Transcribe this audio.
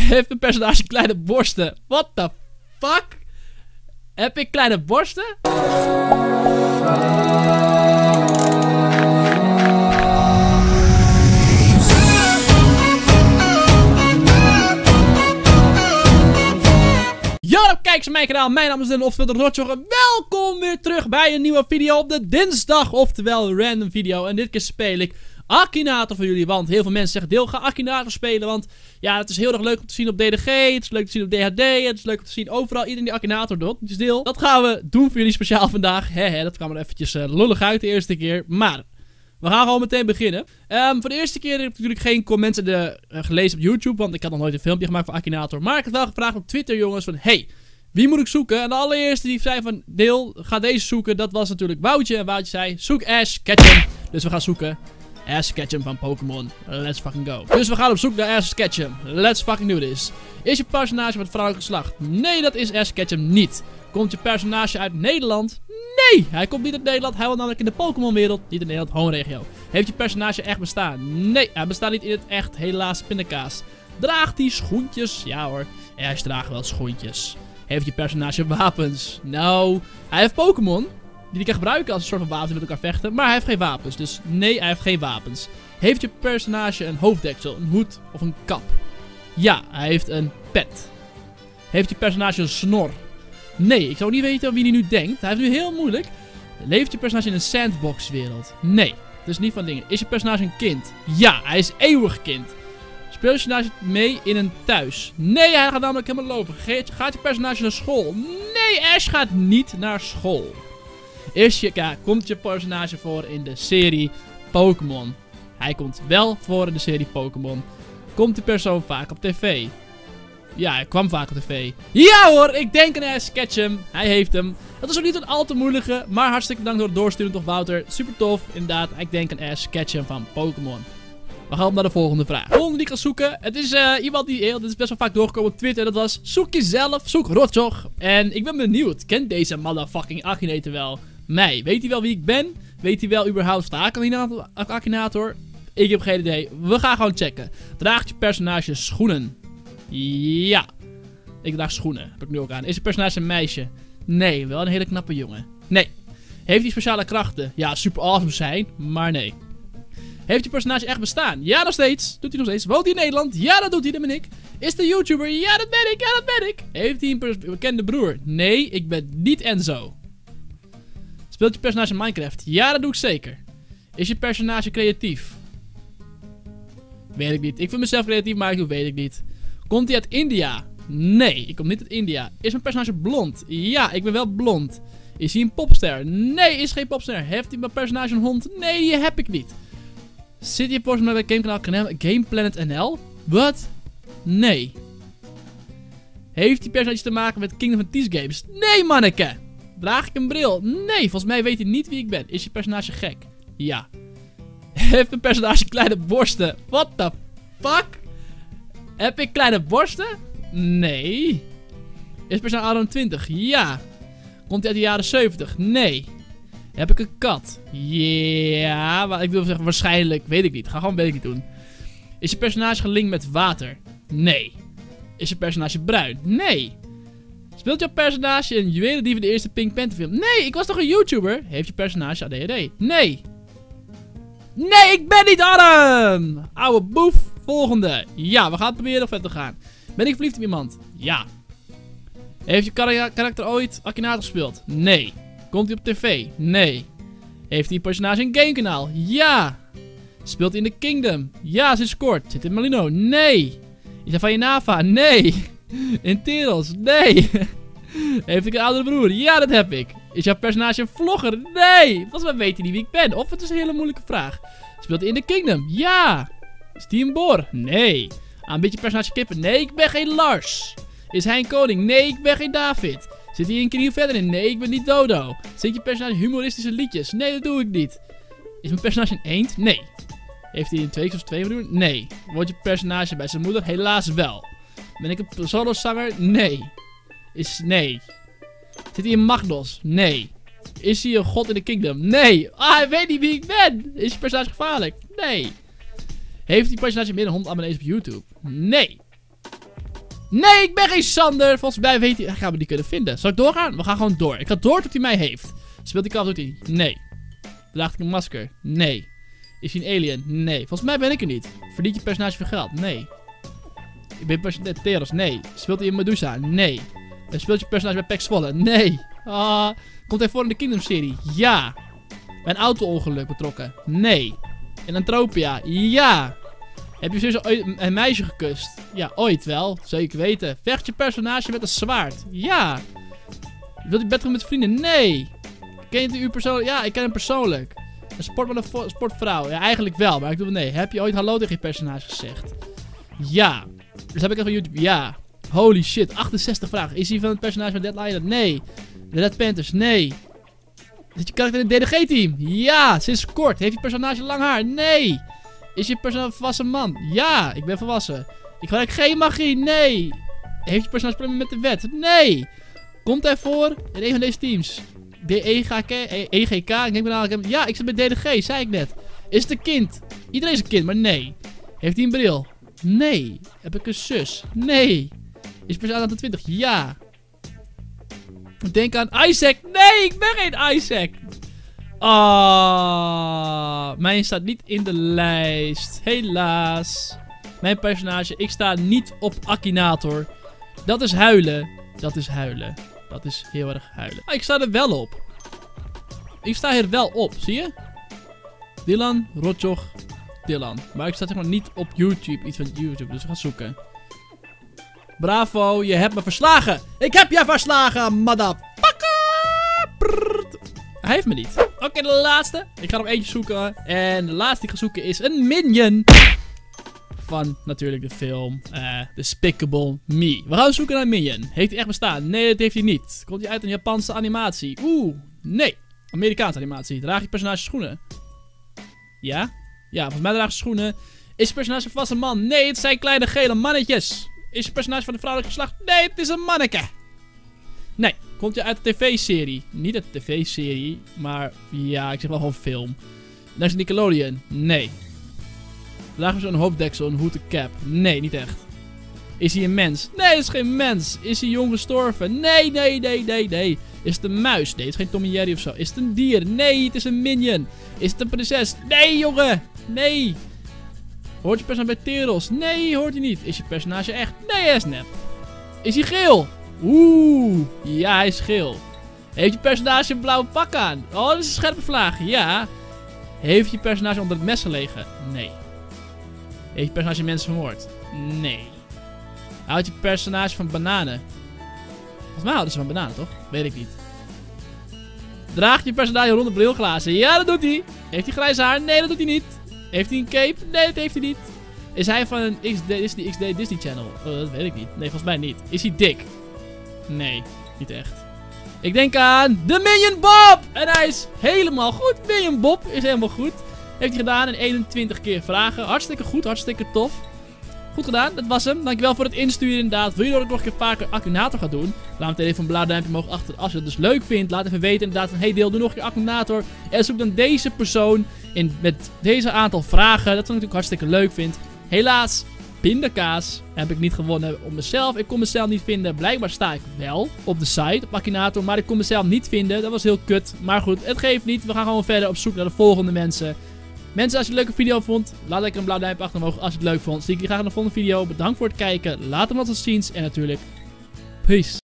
Heeft een personage kleine borsten? What the fuck? Heb ik kleine borsten? Yo, kijk eens mijn kanaal. Mijn naam is Dylan, oftewel de Rotjoch. Welkom weer terug bij een nieuwe video op de dinsdag, oftewel random video. En dit keer speel ik Akinator voor jullie, want heel veel mensen zeggen deel, ga Akinator spelen, want ja, het is heel erg leuk om te zien op DDG, het is leuk te zien op DHD, het is leuk om te zien overal, iedereen die Akinator doet. Dus deel, dat gaan we doen voor jullie speciaal vandaag. Dat kwam er eventjes lullig uit de eerste keer, maar we gaan gewoon meteen beginnen. Voor de eerste keer heb ik natuurlijk geen comments gelezen op YouTube, want ik had nog nooit een filmpje gemaakt van Akinator. Maar ik heb wel gevraagd op Twitter, jongens, van hey, wie moet ik zoeken? En de allereerste die zei van deel, ga deze zoeken, dat was natuurlijk Woutje. En Woutje zei, zoek Ash Ketchum. Dus we gaan zoeken Ash Ketchum van Pokémon. Let's fucking go. Dus we gaan op zoek naar Ash Ketchum. Let's fucking do this. Is je personage van het vrouwelijk geslacht? Nee, dat is Ash Ketchum niet. Komt je personage uit Nederland? Nee, hij komt niet uit Nederland. Hij wil namelijk in de Pokémon wereld, niet in Nederland, home regio. Heeft je personage echt bestaan? Nee, hij bestaat niet in het echt, helaas pindakaas. Draagt hij schoentjes? Ja hoor, Ash draagt wel schoentjes. Heeft je personage wapens? Nou, hij heeft Pokémon die hij kan gebruiken als een soort van wapens met elkaar vechten. Maar hij heeft geen wapens, dus nee, hij heeft geen wapens. Heeft je personage een hoofddeksel, een hoed of een kap? Ja, hij heeft een pet. Heeft je personage een snor? Nee, ik zou niet weten wie hij nu denkt. Hij heeft nu heel moeilijk. Leeft je personage in een sandbox wereld? Nee, dat is niet van dingen. Is je personage een kind? Ja, hij is eeuwig kind. Speelt je personage mee in een thuis? Nee, hij gaat namelijk helemaal lopen. Gaat je personage naar school? Nee, Ash gaat niet naar school. Komt je personage voor in de serie Pokémon? Hij komt wel voor in de serie Pokémon. Komt die persoon vaak op tv? Ja, hij kwam vaak op tv. Ja hoor, ik denk aan Ash Ketchum. Hij heeft hem. Dat is ook niet een al te moeilijke, maar hartstikke bedankt voor het doorsturen toch Wouter. Super tof, inderdaad. Ik denk aan Ash Ketchum van Pokémon. We gaan op naar de volgende vraag. De volgende die ik ga zoeken. Het is iemand die dit is best wel vaak doorgekomen op Twitter. Dat was, zoek jezelf, zoek Rotjoch. En ik ben benieuwd, kent deze motherfucking Akinator wel mij? Weet hij wel wie ik ben? Weet hij wel überhaupt, sta ik aan Akinator? Ik heb geen idee. We gaan gewoon checken. Draagt je personage schoenen? Ja. Ik draag schoenen. Heb ik nu ook aan. Is je personage een meisje? Nee, wel een hele knappe jongen. Nee. Heeft hij speciale krachten? Ja, super awesome zijn, maar nee. Heeft je personage echt bestaan? Ja, nog steeds. Doet hij nog steeds. Woont hij in Nederland? Ja, dat doet hij. Dat ben ik. Is de YouTuber? Ja, dat ben ik. Ja, dat ben ik. Heeft hij een bekende broer? Nee, ik ben niet Enzo. Speelt je personage in Minecraft? Ja, dat doe ik zeker. Is je personage creatief? Weet ik niet. Ik vind mezelf creatief, maar ik doe weet ik niet. Komt hij uit India? Nee, ik kom niet uit India. Is mijn personage blond? Ja, ik ben wel blond. Is hij een popster? Nee, is geen popster. Heeft hij mijn personage een hond? Nee, die heb ik niet. Zit je personage bij gamekanaal Gameplanet NL? Wat? Nee. Heeft die personage te maken met Kingdom of Thieves games? Nee, manneke. Draag ik een bril? Nee, volgens mij weet hij niet wie ik ben. Is je personage gek? Ja. Heeft een personage kleine borsten? What the fuck? Heb ik kleine borsten? Nee. Is personage ouder dan 20? Ja. Komt hij uit de jaren 70? Nee. Heb ik een kat? Ja, maar ik wil zeggen waarschijnlijk, weet ik niet. Ga gewoon weet ik niet doen. Is je personage gelinkt met water? Nee. Is je personage bruin? Nee. Speelt jouw personage een juwelendief in de eerste Pink Panther film? Nee, ik was toch een YouTuber? Heeft je personage ADHD? Nee. Nee, ik ben niet arm! Oude boef. Volgende. Ja, we gaan proberen of verder te gaan. Ben ik verliefd op iemand? Ja. Heeft je karakter ooit Akinator gespeeld? Nee. Komt hij op tv? Nee. Heeft hij een personage in gamekanaal? Ja. Speelt hij in de Kingdom? Ja, sinds kort. Zit in Malino? Nee. Is hij van je Nava? Nee. In Teros? Nee. Heeft ik een oudere broer? Ja, dat heb ik. Is jouw personage een vlogger? Nee. Volgens mij weet hij niet wie ik ben. Of het is een hele moeilijke vraag. Speelt hij in de Kingdom? Ja. Is hij een Bor? Nee. Een beetje personage kippen? Nee, ik ben geen Lars. Is hij een koning? Nee, ik ben geen David. Zit hij een keer verder in? Nee, ik ben niet Dodo. Zit je personage humoristische liedjes? Nee, dat doe ik niet. Is mijn personage een eend? Nee. Heeft hij een tweeks of twee broer? Nee. Wordt je personage bij zijn moeder? Helaas wel. Ben ik een solo-zanger? Nee. Nee. Zit hij in Magnos? Nee. Is hij een god in de Kingdom? Nee. Ah, hij weet niet wie ik ben. Is je personage gevaarlijk? Nee. Heeft die personage meer dan 100 abonnees op YouTube? Nee. Nee, ik ben geen Sander. Volgens mij weet hij... Gaan we die kunnen vinden. Zal ik doorgaan? We gaan gewoon door. Ik ga door tot hij mij heeft. Speelt hij Call of Duty? Nee. Draagt ik een masker? Nee. Is hij een alien? Nee. Volgens mij ben ik er niet. Verdient je personage veel geld? Nee. Ik ben personage Teros? Nee. Speelt hij in Medusa? Nee. Speelt je personage bij Pax Volle? Nee. Komt hij voor in de Kingdom-serie? Ja. Bij een auto-ongeluk betrokken? Nee. In Antropia? Ja. Heb je sowieso ooit een meisje gekust? Ja, ooit wel. Zeker weten. Vecht je personage met een zwaard? Ja. Wilt je bedroom met vrienden? Nee. Ken je u persoonlijk? Ja, ik ken hem persoonlijk. Een sport met een sportvrouw? Ja, eigenlijk wel, maar ik doe het nee. Heb je ooit hallo tegen je personage gezegd? Ja. Dus heb ik even van YouTube? Ja. Holy shit, 68 vragen. Is hij van het personage van Deadline? Nee. De Red Panthers? Nee. Zit je karakter in het DDG-team? Ja. Sinds kort. Heeft je personage lang haar? Nee. Is je personage een volwassen man? Ja, ik ben volwassen. Ik gebruik geen magie? Nee. Heeft je personage problemen met de wet? Nee. Komt hij voor in een van deze teams? De EGK? Ik denk namelijk... Ja, ik zit bij DDG, zei ik net. Is het een kind? Iedereen is een kind, maar nee. Heeft hij een bril? Nee. Heb ik een zus? Nee. Is je personage aan de 20? Ja. Denk aan Isaac. Nee, ik ben geen Isaac. Mijn staat niet in de lijst. Helaas. Mijn personage, ik sta niet op Akinator. Dat is huilen. Dat is huilen. Dat is heel erg huilen. Ik sta er wel op. Ik sta hier wel op, zie je? Dylan, Rotjoch, Dylan. Maar ik sta zeg maar niet op YouTube. Iets van YouTube, dus we gaan zoeken. Bravo, je hebt me verslagen. Ik heb je verslagen, motherfucker. Hij heeft me niet. Oké, de laatste. Ik ga nog eentje zoeken. En de laatste die ik ga zoeken is een minion. Van natuurlijk de film Despicable Me. We gaan zoeken naar een minion. Heeft hij echt bestaan? Nee, dat heeft hij niet. Komt hij uit een Japanse animatie? Nee. Amerikaanse animatie. Draag je personage schoenen? Ja? Ja, volgens mij draagt ze schoenen. Is je personage een volwassen man? Nee, het zijn kleine gele mannetjes. Is je personage van de vrouwelijke geslacht? Nee, het is een manneke. Nee. Komt hij uit de tv-serie? Niet uit de tv-serie, maar ja, ik zeg wel gewoon film. Dan is het Nickelodeon? Nee. Draagt hij zo'n hoofddeksel, een hoed, een cap? Nee, niet echt. Is hij een mens? Nee, het is geen mens. Is hij jong gestorven? Nee, nee, nee, nee, nee. Is het een muis? Nee, het is geen Tom en Jerry of zo. Is het een dier? Nee, het is een minion. Is het een prinses? Nee, jongen. Nee. Hoort je personage bij Teros? Nee, hoort hij niet. Is je personage echt? Nee, hij is nep. Is hij geel? Ja, hij is geel. Heeft je personage een blauwe pak aan? Oh, dat is een scherpe vraag. Ja. Heeft je personage onder het mes gelegen? Nee. Heeft je personage mensen vermoord? Nee. Houdt je personage van bananen? Volgens mij houden ze van bananen, toch? Weet ik niet. Draagt je personage ronde brilglazen? Ja, dat doet hij. Heeft hij grijs haar? Nee, dat doet hij niet. Heeft hij een cape? Nee, dat heeft hij niet. Is hij van een XD Disney Channel? Dat weet ik niet. Nee, volgens mij niet. Is hij dik? Nee, niet echt. Ik denk aan de Minion Bob! En hij is helemaal goed. Minion Bob is helemaal goed. Heeft hij gedaan in 21 keer vragen. Hartstikke goed, hartstikke tof. Goed gedaan, dat was hem. Dankjewel voor het insturen inderdaad. Wil je dat ik nog een keer vaker Akinator ga doen? Laat meteen even een blauw duimpje omhoog achter. Als je het dus leuk vindt, laat even weten inderdaad van... Hey deel, doe nog een keer Akinator. En zoek dan deze persoon met deze aantal vragen. Dat ik natuurlijk hartstikke leuk vind. Helaas, pindakaas heb ik niet gewonnen op mezelf. Ik kon mezelf niet vinden. Blijkbaar sta ik wel op de site, op Akinator. Maar ik kon mezelf niet vinden. Dat was heel kut. Maar goed, het geeft niet. We gaan gewoon verder op zoek naar de volgende mensen. Mensen, als je een leuke video vond, laat lekker een blauw duimpje achter omhoog als je het leuk vond. Zie ik je graag in de volgende video. Bedankt voor het kijken. Laat hem wat tot ziens. En natuurlijk, peace.